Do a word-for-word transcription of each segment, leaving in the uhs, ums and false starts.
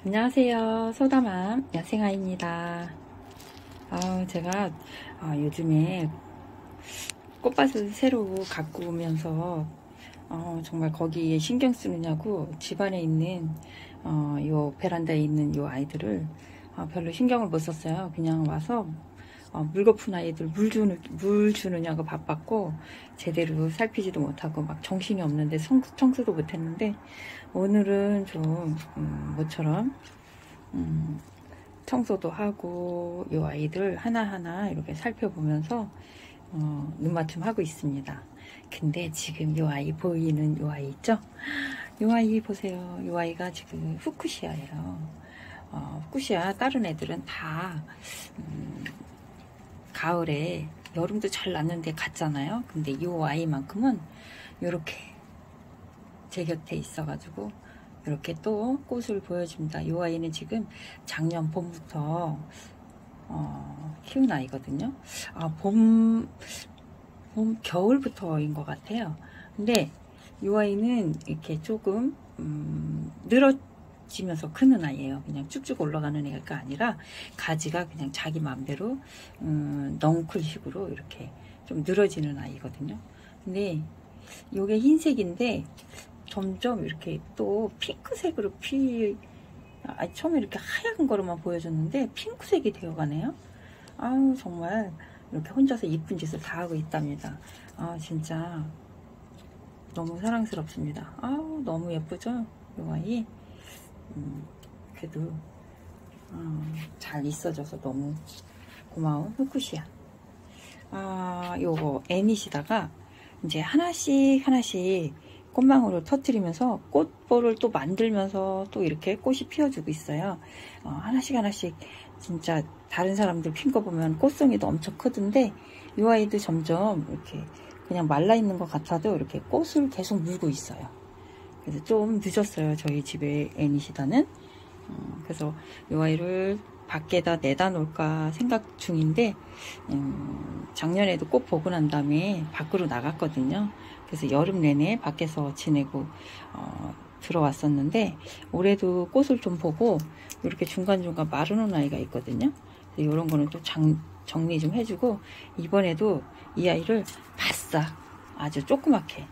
안녕하세요. 소다맘 야생아입니다. 아, 제가 아, 요즘에 꽃밭을 새로 가꾸면서 어, 정말 거기에 신경 쓰느냐고 집안에 있는 어, 요 베란다에 있는 요 아이들을 어, 별로 신경을 못 썼어요. 그냥 와서 어, 물거푼 아이들 물, 주느, 물 주느냐고 바빴고 제대로 살피지도 못하고 막 정신이 없는데 청소, 청소도 못했는데 오늘은 좀 음, 모처럼 음, 청소도 하고 요 아이들 하나하나 이렇게 살펴보면서 어, 눈맞춤 하고 있습니다. 근데 지금 요 아이 보이는 요 아이 있죠? 요 아이 보세요. 요 아이가 지금 후쿠시아예요. 어, 후쿠시아 다른 애들은 다 음, 가을에 여름도 잘 났는데 갔잖아요. 근데 요 아이만큼은 요렇게 제 곁에 있어가지고 이렇게 또 꽃을 보여줍니다. 이 아이는 지금 작년 봄부터 어, 키운 아이거든요. 아, 봄, 봄, 겨울부터인 것 같아요. 근데 이 아이는 이렇게 조금 음, 늘어지면서 크는 아이예요. 그냥 쭉쭉 올라가는 애가 아니라 가지가 그냥 자기 마음대로 음, 넝쿨식으로 이렇게 좀 늘어지는 아이거든요. 근데 이게 흰색인데 점점 이렇게 또 핑크색으로 피, 아, 처음에 이렇게 하얀 거로만 보여줬는데 핑크색이 되어가네요. 아우, 정말 이렇게 혼자서 이쁜 짓을 다 하고 있답니다. 아, 진짜 너무 사랑스럽습니다. 아우, 너무 예쁘죠? 요 아이. 음, 그래도 어, 잘 있어줘서 너무 고마운 후쿠시아. 아, 요거 애닛이다가 이제 하나씩 하나씩 꽃망울을 터뜨리면서 꽃볼을 또 만들면서 또 이렇게 꽃이 피어주고 있어요. 어, 하나씩 하나씩 진짜 다른 사람들 핀 거 보면 꽃송이도 엄청 크던데 이 아이도 점점 이렇게 그냥 말라 있는 것 같아도 이렇게 꽃을 계속 물고 있어요. 그래서 좀 늦었어요. 저희 집에 애니시다는. 어, 그래서 이 아이를 밖에다 내다 놓을까 생각 중인데 음, 작년에도 꽃 보고 난 다음에 밖으로 나갔거든요. 그래서 여름 내내 밖에서 지내고 어, 들어왔었는데 올해도 꽃을 좀 보고 이렇게 중간중간 마르는 아이가 있거든요. 이런 거는 또 장, 정리 좀 해주고 이번에도 이 아이를 바싹 아주 조그맣게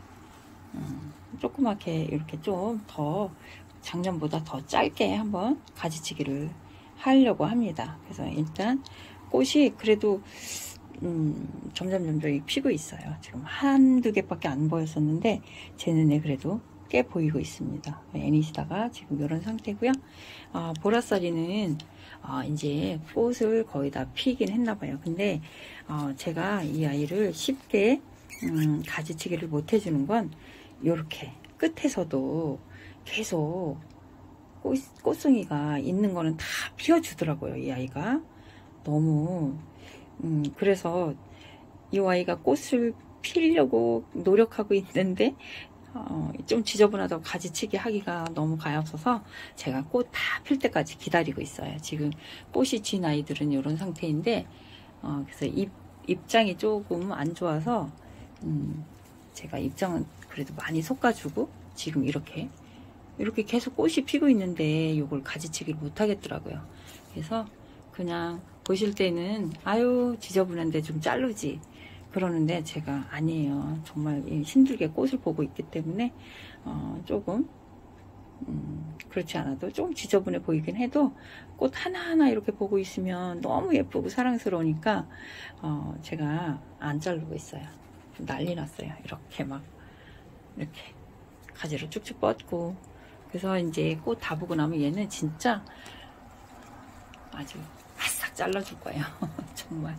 음, 조그맣게 이렇게 좀 더 작년보다 더 짧게 한번 가지치기를 하려고 합니다. 그래서 일단 꽃이 그래도 음, 점점 점점 피고 있어요. 지금 한두 개밖에 안 보였었는데 제 눈에 그래도 꽤 보이고 있습니다. 애니시다가 지금 이런 상태고요. 아, 보라싸리는 어, 이제 꽃을 거의 다 피긴 했나 봐요. 근데 어, 제가 이 아이를 쉽게 음, 가지치기를 못 해주는 건 이렇게 끝에서도 계속 꽃, 꽃송이가 있는 거는 다 피워주더라고요. 이 아이가 너무 음, 그래서 이 아이가 꽃을 피려고 노력하고 있는데 어, 좀 지저분하다고 가지치기 하기가 너무 가엾어서 제가 꽃 다 필 때까지 기다리고 있어요. 지금 꽃이 진 아이들은 이런 상태인데 어, 그래서 입, 입장이 조금 안 좋아서 음, 제가 입장은 그래도 많이 솎아주고 지금 이렇게 이렇게 계속 꽃이 피고 있는데 이걸 가지치기를 못 하겠더라고요. 그래서 그냥 보실 때는 아유 지저분한데 좀 자르지 그러는데 제가 아니에요. 정말 힘들게 꽃을 보고 있기 때문에 어, 조금 음, 그렇지 않아도 좀 지저분해 보이긴 해도 꽃 하나하나 이렇게 보고 있으면 너무 예쁘고 사랑스러우니까 어, 제가 안 자르고 있어요. 좀 난리 났어요. 이렇게 막 이렇게 가지로 쭉쭉 뻗고 그래서 이제 꽃 다 보고 나면 얘는 진짜 아주 바싹 잘라줄 거예요. 정말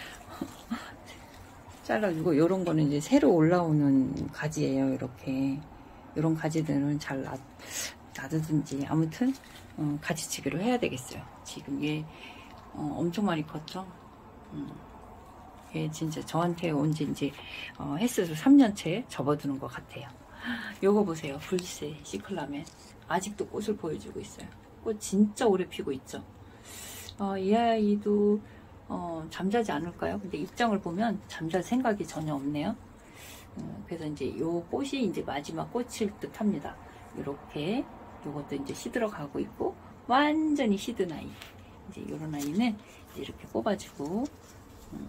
잘라주고 요런 거는 이제 새로 올라오는 가지예요. 이렇게 요런 가지들은 잘 놔, 놔두든지 아무튼 어, 가지치기를 해야 되겠어요. 지금 얘 어, 엄청 많이 컸죠. 음, 얘 진짜 저한테 온지 이제 어, 햇빛을 삼 년째 접어두는 것 같아요. 요거 보세요. 불새 시클라멘 아직도 꽃을 보여주고 있어요. 꽃 진짜 오래 피고 있죠. 어, 이 아이도 어, 잠자지 않을까요? 근데 입장을 보면 잠잘 생각이 전혀 없네요. 어, 그래서 이제 요 꽃이 이제 마지막 꽃일 듯 합니다. 이렇게 요것도 이제 시들어 가고 있고 완전히 시든 아이. 이제 요런 아이는 이제 이렇게 뽑아주고, 음,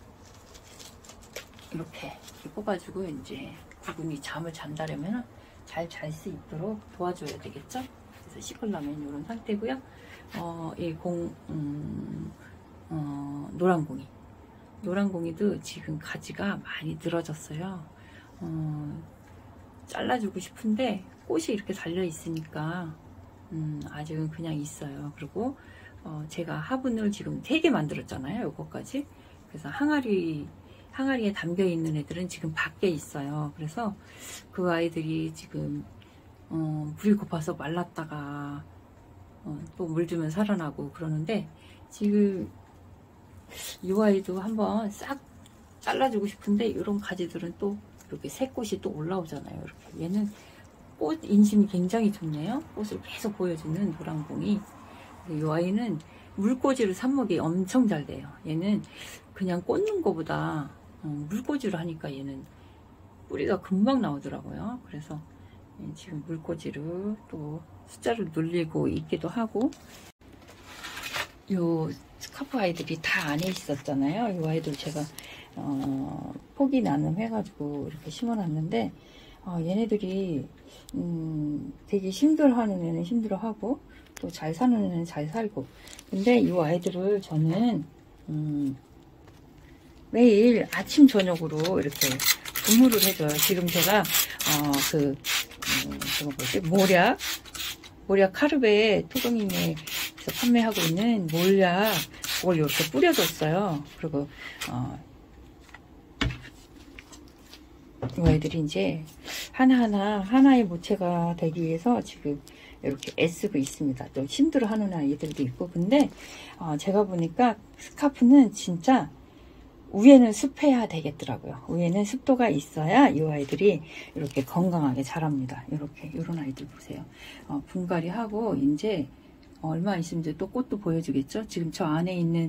이렇게, 이렇게 뽑아주고, 이제 구근이 잠을 잔다려면 잘 잘 수 있도록 도와줘야 되겠죠? 그래서 씻으려면 이런 상태고요. 어, 이 공, 음, 어, 노란공이. 노란공이도 지금 가지가 많이 늘어졌어요. 어, 잘라주고 싶은데 꽃이 이렇게 달려 있으니까 음, 아직은 그냥 있어요. 그리고 어, 제가 화분을 지금 세 개 만들었잖아요. 요거까지. 그래서 항아리 항아리에 담겨 있는 애들은 지금 밖에 있어요. 그래서 그 아이들이 지금 어, 물이 고파서 말랐다가 어, 또 물 주면 살아나고 그러는데, 지금 이 아이도 한번 싹 잘라주고 싶은데 이런 가지들은 또 이렇게 새 꽃이 또 올라오잖아요. 이렇게 얘는 꽃 인심이 굉장히 좋네요. 꽃을 계속 보여주는 노란공이. 이 아이는 물꽂이로 삽목이 엄청 잘 돼요. 얘는 그냥 꽂는 것보다 어, 물꽂이로 하니까 얘는 뿌리가 금방 나오더라고요. 그래서 지금 물꽂이로 또 숫자를 눌리고 있기도 하고, 요 스카프 아이들이 다 안에 있었잖아요. 이 아이들 제가 어, 포기 나눔 해가지고 이렇게 심어놨는데, 어, 얘네들이 음, 되게 힘들어하는 애는 힘들어하고 또 잘 사는 애는 잘 살고. 근데 이 아이들을 저는 음, 매일 아침 저녁으로 이렇게 분무를 해줘요. 지금 제가 어, 그 음, 저거 뭐지 모략 모략 카르베 토종인에서 판매하고 있는 몰약, 그걸 이렇게 뿌려줬어요. 그리고 어, 이 아이들이 이제 하나하나 하나의 모체가 되기 위해서 지금 이렇게 애쓰고 있습니다. 좀 힘들어하는 아이들도 있고. 근데 어, 제가 보니까 스카프는 진짜 위에는 습해야 되겠더라고요. 위에는 습도가 있어야 이 아이들이 이렇게 건강하게 자랍니다. 이렇게 이런 아이들 보세요. 어, 분갈이 하고 이제 얼마 있으면 이제 또 꽃도 보여주겠죠. 지금 저 안에 있는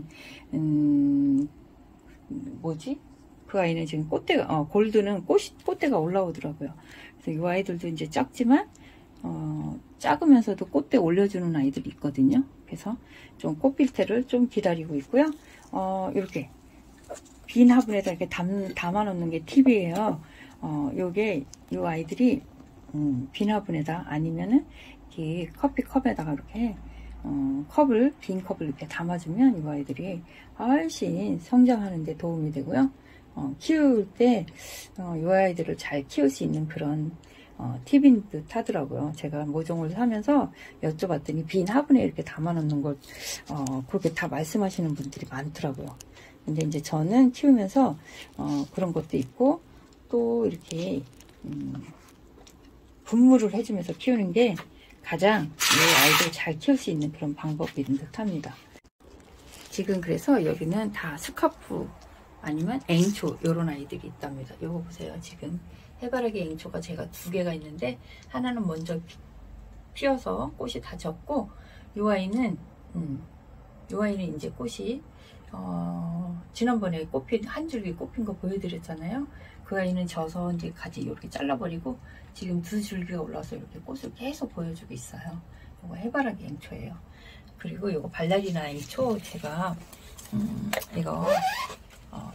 음, 뭐지? 그 아이는 지금 꽃대가 어, 골드는 꽃이 꽃대가 올라오더라고요. 그래서 이 아이들도 이제 작지만 어, 작으면서도 꽃대 올려주는 아이들이 있거든요. 그래서 좀 꽃필 때를 좀 기다리고 있고요. 어, 이렇게 빈 화분에다 이렇게 담, 담아 놓는 게 팁이에요. 어, 요게, 요 아이들이, 음, 빈 화분에다 아니면은, 이렇게 커피 컵에다가 이렇게, 어, 컵을, 빈 컵을 이렇게 담아주면 요 아이들이 훨씬 성장하는데 도움이 되고요. 어, 키울 때, 어, 요 아이들을 잘 키울 수 있는 그런, 어, 팁인 듯 하더라고요. 제가 모종을 사면서 여쭤봤더니 빈 화분에 이렇게 담아 놓는 걸, 어, 그렇게 다 말씀하시는 분들이 많더라고요. 근데 이제 저는 키우면서 어, 그런 것도 있고, 또 이렇게 음, 분무를 해주면서 키우는 게 가장 이 아이들 잘 키울 수 있는 그런 방법인 듯 합니다. 지금 그래서 여기는 다 스카프 아니면 앵초 이런 아이들이 있답니다. 요거 보세요. 지금 해바라기 앵초가 제가 두 개가 있는데, 하나는 먼저 피어서 꽃이 다 졌고, 요 아이는 음, 요 아이는 이제 꽃이 어, 지난번에 꽃핀, 한 줄기 꽃핀 거 보여드렸잖아요. 그 아이는 져서 이제 가지 이렇게 잘라버리고, 지금 두 줄기가 올라와서 이렇게 꽃을 계속 보여주고 있어요. 이거 해바라기 앵초예요. 그리고 이거 발라리나 앵초, 제가, 음, 이거, 어,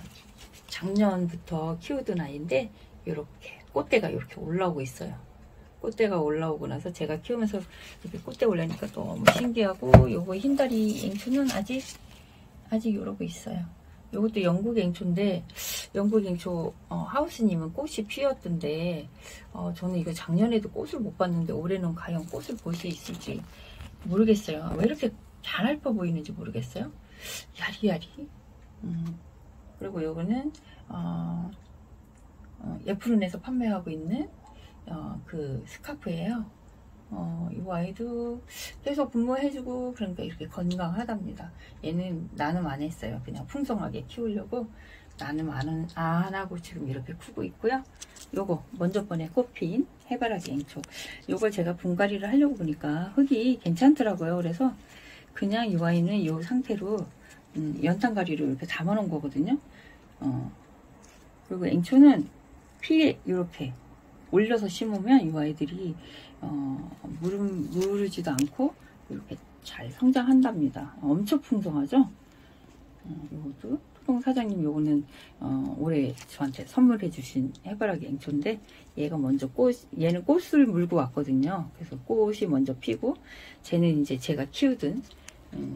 작년부터 키우던 아이인데, 이렇게 꽃대가 이렇게 올라오고 있어요. 꽃대가 올라오고 나서 제가 키우면서 이렇게 꽃대 올라니까 너무 신기하고, 요거 흰다리 앵초는 아직 아직 이러고 있어요. 이것도 영국 앵초인데, 영국 앵초 어, 하우스님은 꽃이 피었던데, 어, 저는 이거 작년에도 꽃을 못 봤는데 올해는 과연 꽃을 볼 수 있을지 모르겠어요. 왜 이렇게 잘 앓혀 보이는지 모르겠어요. 야리야리. 음. 그리고 이거는 어, 어, 예프룬에서 판매하고 있는 어, 그 스카프예요. 어, 이 아이도 계속 분무해주고, 그러니까 이렇게 건강하답니다. 얘는 나눔 안 했어요. 그냥 풍성하게 키우려고 나눔 안, 안 하고 지금 이렇게 크고 있고요. 요거 먼저 번에 꽃핀 해바라기 앵초, 요걸 제가 분갈이를 하려고 보니까 흙이 괜찮더라고요. 그래서 그냥 이 아이는 이 상태로 음, 연탄가리로 이렇게 담아 놓은 거거든요. 어, 그리고 앵초는 피에 이렇게 올려서 심으면 이 아이들이 어, 무르, 무르지도 않고 이렇게 잘 성장한답니다. 엄청 풍성하죠. 어, 요것도 토종 사장님 요거는 어, 올해 저한테 선물해 주신 해바라기 앵초인데 얘가 먼저 꽃 얘는 꽃을 물고 왔거든요. 그래서 꽃이 먼저 피고 쟤는 이제 제가 키우던 음,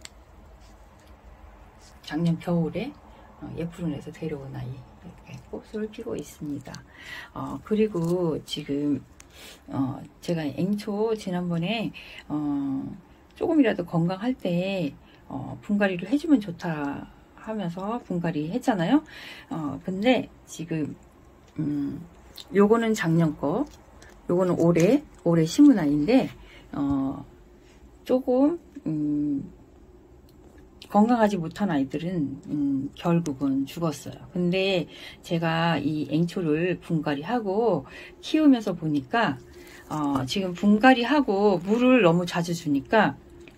작년 겨울에 어, 예프론에서 데려온 아이 이렇게 꽃을 피고 있습니다. 어, 그리고 지금 어, 제가 앵초 지난번에 어, 조금이라도 건강할 때 어, 분갈이를 해주면 좋다 하면서 분갈이 했잖아요. 어, 근데 지금 음, 요거는 작년 거, 요거는 올해 올해 심은 아이인데 어, 조금 음, 건강하지 못한 아이들은 음, 결국은 죽었어요. 근데 제가 이 앵초를 분갈이하고 키우면서 보니까 어, 지금 분갈이하고 물을 너무 자주 주니까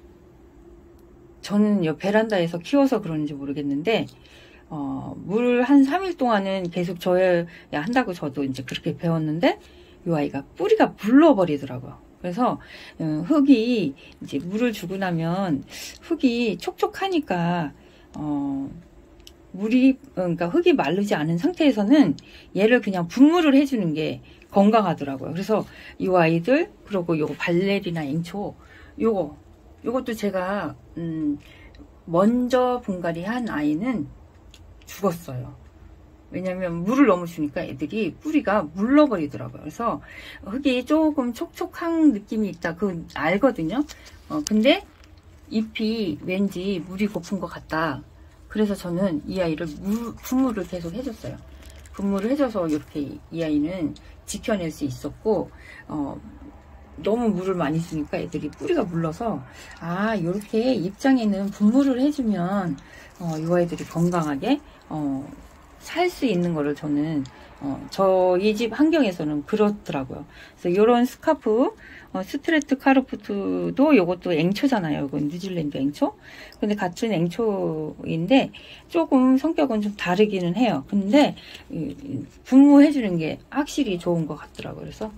저는 요 베란다에서 키워서 그런지 모르겠는데 어, 물을 한 삼 일 동안은 계속 줘야 한다고 저도 이제 그렇게 배웠는데 이 아이가 뿌리가 물러버리더라고요. 그래서 어, 흙이 이제 물을 주고 나면 흙이 촉촉하니까 어, 물이 그러니까 흙이 마르지 않은 상태에서는 얘를 그냥 분무를 해주는 게 건강하더라고요. 그래서 이 아이들 그리고 요거 발레리나 앵초 요거 요것도 제가 음, 먼저 분갈이 한 아이는 죽었어요. 왜냐면 물을 너무 주니까 애들이 뿌리가 물러버리더라고요. 그래서 흙이 조금 촉촉한 느낌이 있다 그 알거든요. 어, 근데 잎이 왠지 물이 고픈 것 같다. 그래서 저는 이 아이를 물, 분무를 계속 해줬어요. 분무를 해줘서 이렇게 이 아이는 지켜낼 수 있었고 어, 너무 물을 많이 주니까 애들이 뿌리가 물러서 아 이렇게 입장에는 분무를 해주면 어, 이 아이들이 건강하게 어, 살 수 있는 거를 저는 어, 저희 집 환경에서는 그렇더라고요. 그래서 이런 스카프 어, 스트레트 카르푸트도 이것도 앵초잖아요. 이건 뉴질랜드 앵초. 근데 같은 앵초인데 조금 성격은 좀 다르기는 해요. 근데 이, 분무해 주는 게 확실히 좋은 것 같더라고요. 그래서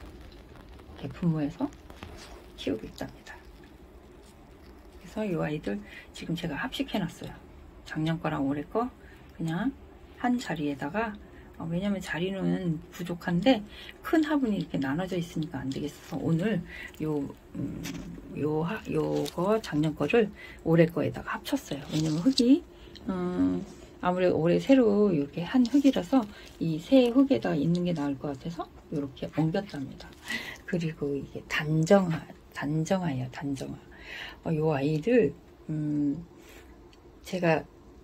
이렇게 분무해서 키우고 있답니다. 그래서 이 아이들 지금 제가 합식해 놨어요. 작년 거랑 올해 거 그냥 한 자리에다가 어, 왜냐면 자리는 부족한데 큰 화분이 이렇게 나눠져 있으니까 안 되겠어서 오늘 요, 음, 요, 하, 요거 작년 거를 올해 거에다가 합쳤어요. 왜냐면 흙이, 음, 아무래도 올해 새로 이렇게 한 흙이라서 이 새 흙에다 있는 게 나을 것 같아서 이렇게 옮겼답니다. 그리고 이게 단정화, 단정화예요, 단정화. 어, 요 아이들, 음, 제가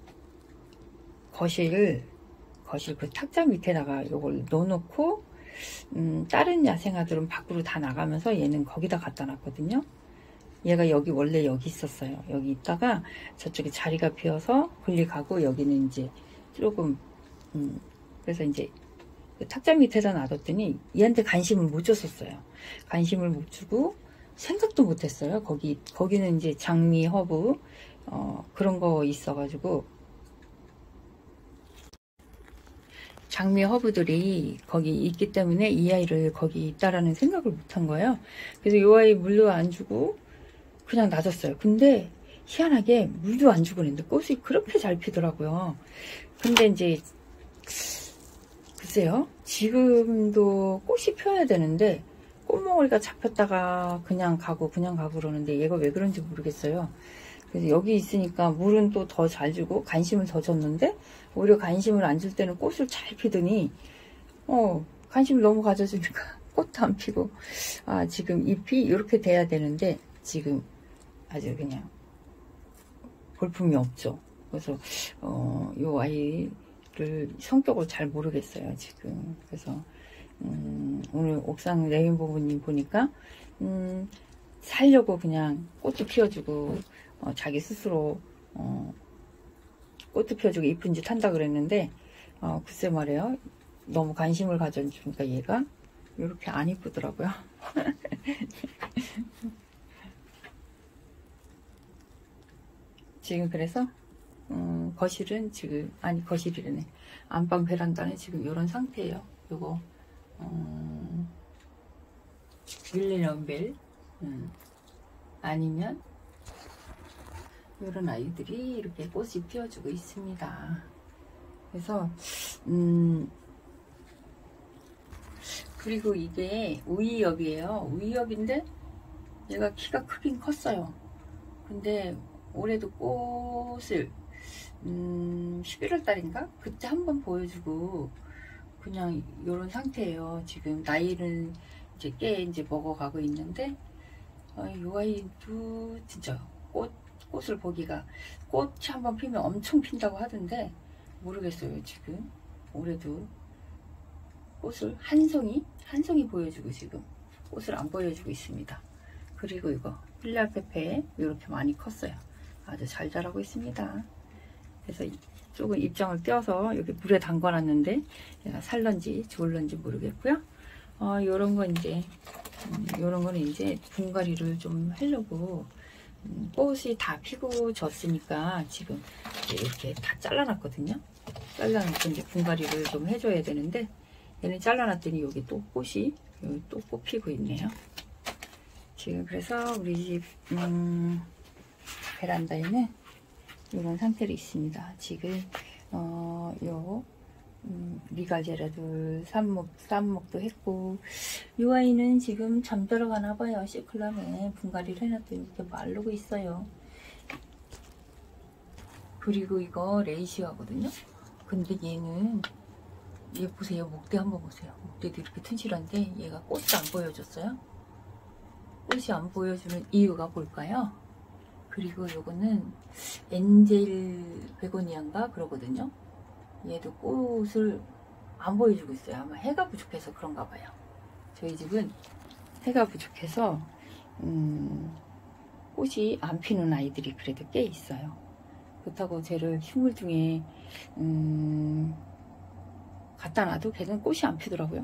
거실, 거실 그 탁자 밑에다가 요걸 넣어놓고, 음, 다른 야생아들은 밖으로 다 나가면서 얘는 거기다 갖다 놨거든요. 얘가 여기 원래 여기 있었어요. 여기 있다가 저쪽에 자리가 비어서 분리 가고 여기는 이제 조금, 음, 그래서 이제 그 탁자 밑에다 놔뒀더니 얘한테 관심을 못 줬었어요. 관심을 못 주고 생각도 못 했어요. 거기, 거기는 이제 장미, 허브, 어, 그런 거 있어가지고 장미 허브들이 거기 있기 때문에 이 아이를 거기 있다라는 생각을 못 한 거예요. 그래서 이 아이 물도 안 주고 그냥 놔뒀어요. 근데 희한하게 물도 안 주고 있는데 꽃이 그렇게 잘 피더라고요. 근데 이제 글쎄요. 지금도 꽃이 펴야 되는데 꽃몽울이가 잡혔다가 그냥 가고 그냥 가고 그러는데 얘가 왜 그런지 모르겠어요. 그래서 여기 있으니까 물은 또 더 잘 주고 관심을 더 줬는데 오히려 관심을 안 줄 때는 꽃을 잘 피더니 어 관심을 너무 가져주니까 꽃도 안 피고 아 지금 잎이 이렇게 돼야 되는데 지금 아주 그냥 볼품이 없죠. 그래서 어, 요 아이를 성격을 잘 모르겠어요 지금. 그래서 음, 오늘 옥상 레인보우님 보니까 음, 살려고 그냥 꽃도 피워주고 어, 자기 스스로 어, 꽃도 피워주고 이쁜 짓 한다 그랬는데 어, 글쎄 말이에요. 너무 관심을 가져주니까 얘가 이렇게 안 이쁘더라고요. 지금 그래서 음, 거실은 지금 아니 거실이라네 안방 베란다는 지금 이런 상태예요. 요거 음, 밀레니엄벨 음, 아니면 이런 아이들이 이렇게 꽃이 피워주고 있습니다. 그래서 음 그리고 이게 우이엽이에요. 우이엽인데 얘가 키가 크긴 컸어요. 근데 올해도 꽃을 음 십일월 달인가 그때 한번 보여주고 그냥 이런 상태예요. 지금 나이는 이제 꽤 이제 먹어가고 있는데 어, 이 아이도 진짜 꽃, 꽃을 보기가 꽃이 한번 피면 엄청 핀다고 하던데 모르겠어요. 지금 올해도 꽃을 한 송이 한 송이 보여주고 지금 꽃을 안 보여주고 있습니다. 그리고 이거 필리알페페 이렇게 많이 컸어요. 아주 잘 자라고 있습니다. 그래서 조금 입장을 떼어서 여기 물에 담가 놨는데 얘가 살런지 죽을런지 모르겠고요. 어, 요런 건 이제 음, 요런 거는 이제 분갈이를 좀 하려고 음, 꽃이 다 피고 졌으니까 지금 이렇게 다 잘라놨거든요. 잘라놓고 이제 분갈이를 좀 해줘야 되는데 얘는 잘라놨더니 여기 또 꽃이 여기 또 꽃 피고 있네요. 지금 그래서 우리 집 음, 베란다에는 이런 상태로 있습니다. 지금 어, 요 음, 리갈제라도 삽목, 삽목도 했고 요 아이는 지금 잠들어 가나 봐요. 시클럼에 분갈이를 해놨더니 이렇게 마르고 있어요. 그리고 이거 레이시아거든요. 근데 얘는 얘 보세요. 목대 한번 보세요. 목대도 이렇게 튼실한데 얘가 꽃이 안 보여줬어요. 꽃이 안 보여주는 이유가 뭘까요? 그리고 요거는 엔젤 베고니아인가 그러거든요. 얘도 꽃을 안 보여주고 있어요. 아마 해가 부족해서 그런가 봐요. 저희 집은 해가 부족해서 음, 꽃이 안 피는 아이들이 그래도 꽤 있어요. 그렇다고 쟤를 식물 중에 음, 갖다 놔도 걔는 꽃이 안 피더라고요.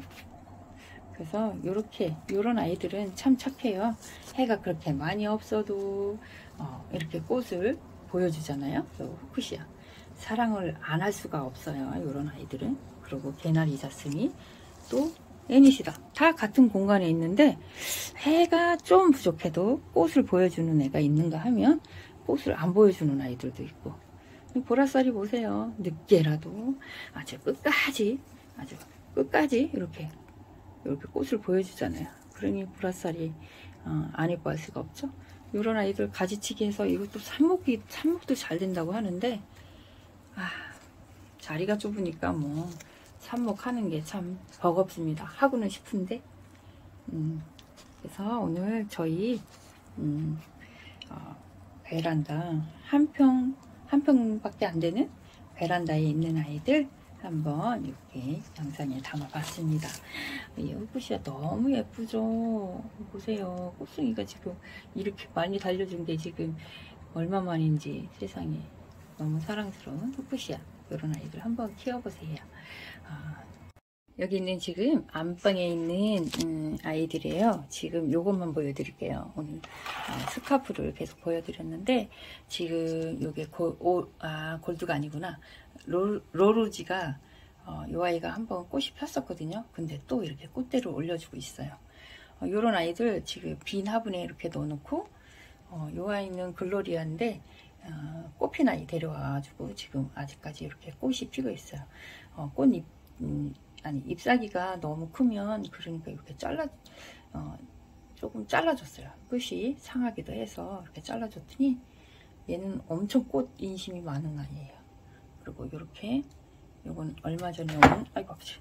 그래서 요렇게 요런 아이들은 참 착해요. 해가 그렇게 많이 없어도 어, 이렇게 꽃을 보여주잖아요. 후쿠시아 사랑을 안 할 수가 없어요. 요런 아이들은. 그리고 개나리 자스미 또 애니시다 다 같은 공간에 있는데 해가 좀 부족해도 꽃을 보여주는 애가 있는가 하면 꽃을 안 보여주는 아이들도 있고 보라쌀이 보세요. 늦게라도 아주 끝까지 아주 끝까지 이렇게 이렇게 꽃을 보여주잖아요. 그러니 보라쌀이 어, 안 예뻐할 수가 없죠. 이런 아이들 가지치기 해서 이것도 삽목이 삽목도 잘 된다고 하는데 아, 자리가 좁으니까 뭐 삽목하는 게 참 버겁습니다. 하고는 싶은데 음, 그래서 오늘 저희 음, 어, 베란다 한평 한 평밖에 안 되는 베란다에 있는 아이들 한번 이렇게 영상에 담아봤습니다. 이 후쿠시아 너무 예쁘죠? 보세요. 꽃송이가 지금 이렇게 많이 달려준 게 지금 얼마만인지 세상에 너무 사랑스러운 후쿠시아 이런 아이들 한번 키워보세요. 아, 여기는 지금 안방에 있는 음, 아이들이에요. 지금 요것만 보여드릴게요. 오늘 어, 스카프를 계속 보여드렸는데 지금 요게 골, 오, 아, 골드가 아니구나. 로, 로루지가 어, 요 아이가 한번 꽃이 폈었거든요. 근데 또 이렇게 꽃대를 올려주고 있어요. 어, 요런 아이들 지금 빈 화분에 이렇게 넣어놓고 어, 요 아이는 글로리아인데 어, 꽃핀 아이 데려와가지고 지금 아직까지 이렇게 꽃이 피고 있어요. 어, 꽃잎 음, 아니 잎사귀가 너무 크면 그러니까 이렇게 잘라 어, 조금 잘라줬어요. 끝이 상하기도 해서 이렇게 잘라줬더니 얘는 엄청 꽃 인심이 많은 아이예요. 그리고 이렇게 요건 얼마 전에 온 아이고 아프지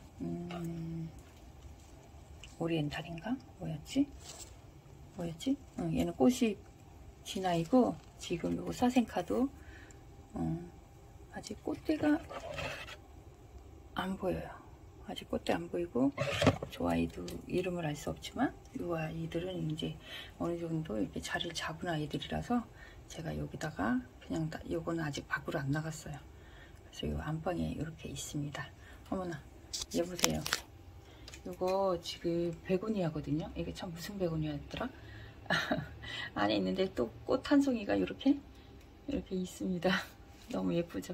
음, 오리엔탈인가 뭐였지 뭐였지 어, 얘는 꽃이 진아이고 지금 요 사생카도 어, 아직 꽃대가 안 보여요. 아직 꽃대 안 보이고 저 아이도 이름을 알 수 없지만 이 아이들은 이제 어느 정도 이렇게 자리를 잡은 아이들이라서 제가 여기다가 그냥 다, 요거는 아직 밖으로 안 나갔어요. 그래서 요 안방에 이렇게 있습니다. 어머나 얘 보세요. 요거 지금 베고니아거든요. 이게 참 무슨 베고니아였더라? 안에 있는데 또 꽃 한 송이가 이렇게 이렇게 있습니다. 너무 예쁘죠?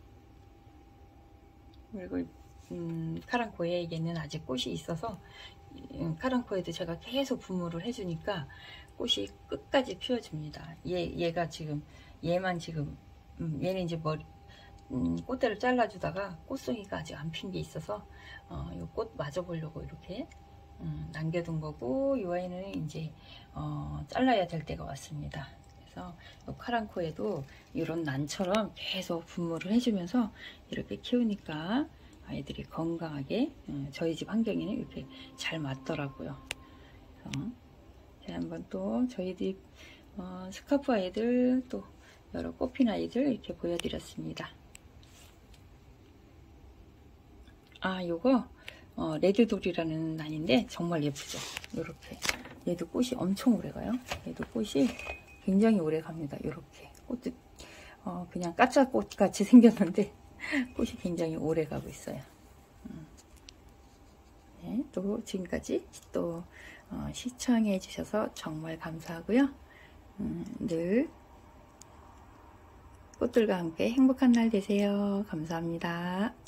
그리고 음, 카랑코에게는 아직 꽃이 있어서 카랑코에도 제가 계속 분무를 해주니까 꽃이 끝까지 피어줍니다. 얘, 얘가 지금 얘만 지금 음, 얘는 이제 머리 음, 꽃대를 잘라주다가 꽃송이가 아직 안 핀 게 있어서 어, 이 꽃 맞아 보려고 이렇게 음, 남겨둔 거고, 이 아이는 이제 어, 잘라야 될 때가 왔습니다. 그래서 이 카랑코에도 이런 난처럼 계속 분무를 해주면서 이렇게 키우니까 아이들이 건강하게 음, 저희 집 환경에는 이렇게 잘 맞더라고요. 그래서 제가 한번 또 저희 집 어, 스카프 아이들, 또 여러 꽃핀 아이들 이렇게 보여드렸습니다. 아, 요거 어, 레드돌이라는 난인데 정말 예쁘죠. 요렇게 얘도 꽃이 엄청 오래 가요. 얘도 꽃이 굉장히 오래 갑니다. 요렇게 꽃도 어, 그냥 까짜꽃 같이 생겼는데 꽃이 굉장히 오래 가고 있어요. 음. 네, 또 지금까지 또 어, 시청해 주셔서 정말 감사하고요. 음, 늘 꽃들과 함께 행복한 날 되세요. 감사합니다.